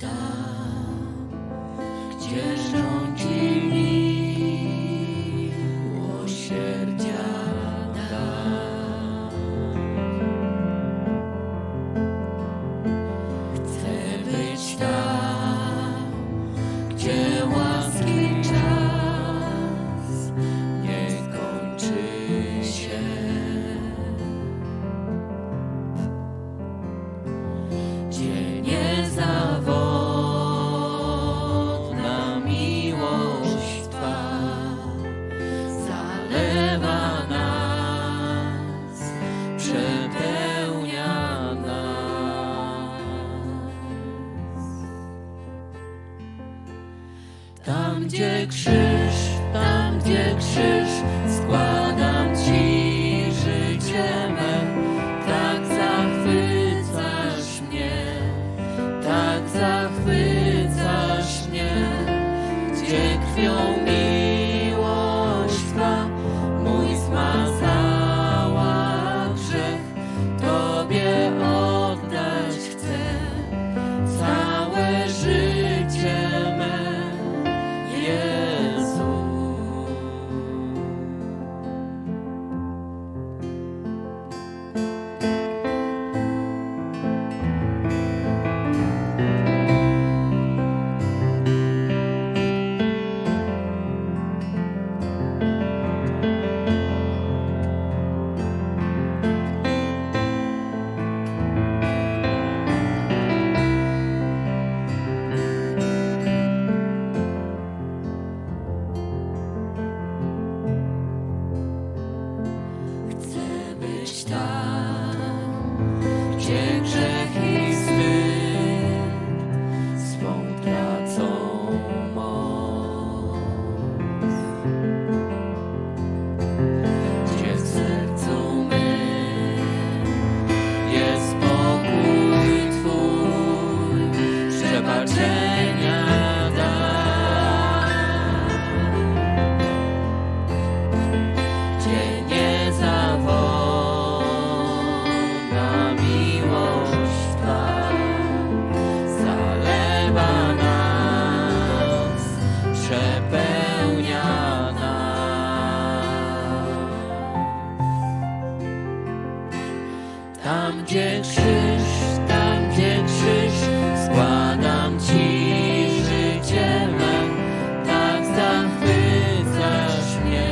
tam, gdzie rządzi miłosierdzia dam. Chcę być tam, gdzie łaski czas nie kończy się. Gdzie niezawodna miłość Twa zalewa nas, przepełnia nas. Tam, gdzie krzyż, składam Ci życie me, tak zachwycasz mnie, gdzie krwią miłość Twa mój zmazała grzech, Tobie oddać chcę całe życie me, Jezu. Chcę być tam, gdzie grzech i wstyd swą tracą moc, gdzie w sercu mym jest spokój Twój, przebaczenia dam. Gdzie niezawodna miłość Twa zalewa nas, przepełnia nas. Tam, gdzie krzyż, składam Ci życie me, tak zachwycasz mnie,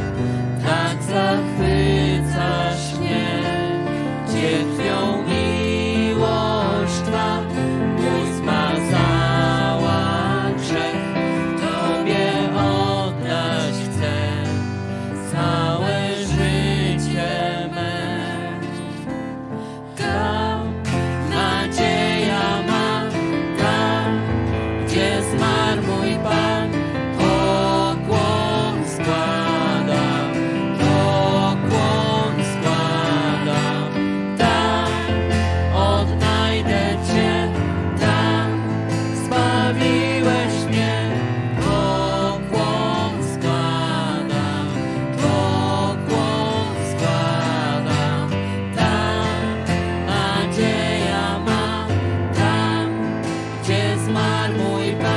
gdzie krwią miłość Twa mój zmazała grzech, Tobie oddać chcę całe życie me. Tam nadzieja ma, tam gdzie zmarł mój Pan, pokłon składam, tam odnajdę Cię, tam zbawiłeś mnie, pokłon składam, tam nadzieja ma, tam gdzie zmarł mój Pan.